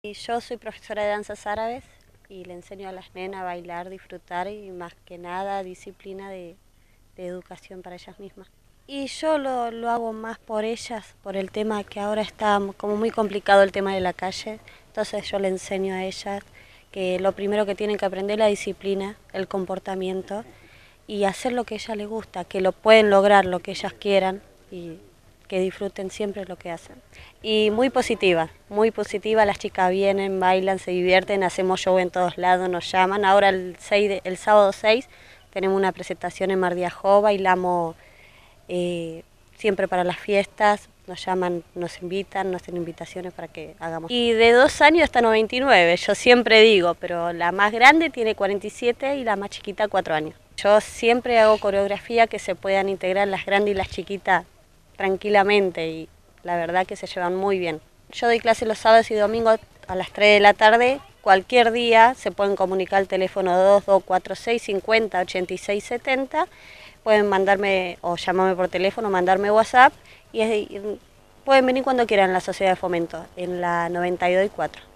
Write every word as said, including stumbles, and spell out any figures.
Y yo soy profesora de danzas árabes y le enseño a las nenas a bailar, disfrutar y más que nada disciplina de, de educación para ellas mismas. Y yo lo, lo hago más por ellas, por el tema que ahora está como muy complicado el tema de la calle. Entonces yo le enseño a ellas que lo primero que tienen que aprender es la disciplina, el comportamiento y hacer lo que a ellas les gusta, que lo pueden lograr lo que ellas quieran y que disfruten siempre lo que hacen. Y muy positiva, muy positiva, las chicas vienen, bailan, se divierten, hacemos show en todos lados, nos llaman. Ahora el, seis de, el sábado seis tenemos una presentación en Mar de Ajó, bailamos eh, siempre para las fiestas, nos llaman, nos invitan, nos hacen invitaciones para que hagamos. Y de dos años hasta noventa y nueve, yo siempre digo, pero la más grande tiene cuarenta y siete y la más chiquita cuatro años. Yo siempre hago coreografía que se puedan integrar las grandes y las chiquitas tranquilamente y la verdad que se llevan muy bien. Yo doy clase los sábados y domingos a las tres de la tarde. Cualquier día se pueden comunicar al teléfono dos dos cuatro seis cincuenta ochenta y seis setenta. Pueden mandarme o llamarme por teléfono, mandarme WhatsApp y, y pueden venir cuando quieran a la Sociedad de Fomento, en la noventa y dos y cuatro.